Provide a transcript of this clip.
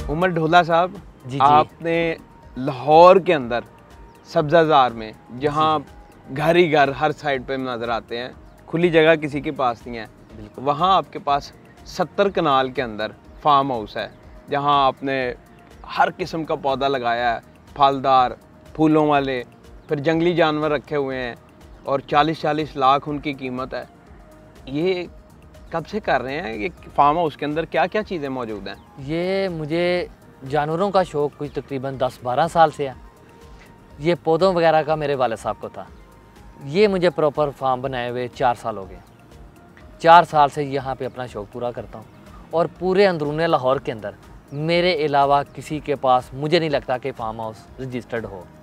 उमर ढोला साहब, जी। आपने लाहौर के अंदर सब्ज़ाज़ार में, जहाँ घर ही घर हर साइड पे नज़र आते हैं, खुली जगह किसी के पास नहीं है, वहाँ आपके पास 70 कनाल के अंदर फार्म हाउस है, जहाँ आपने हर किस्म का पौधा लगाया है, फलदार, फूलों वाले, फिर जंगली जानवर रखे हुए हैं और 40-40 लाख उनकी कीमत है। ये कब से कर रहे हैं? ये फार्म हाउस के अंदर क्या क्या चीज़ें मौजूद हैं? ये मुझे जानवरों का शौक़ कुछ तकरीबन 10-12 साल से है। ये पौधों वगैरह का मेरे वाले साहब को था। ये मुझे प्रॉपर फार्म बनाए हुए 4 साल हो गए। 4 साल से यहाँ पे अपना शौक़ पूरा करता हूँ और पूरे अंदरूने लाहौर के अंदर मेरे अलावा किसी के पास मुझे नहीं लगता कि फार्म हाउस रजिस्टर्ड हो।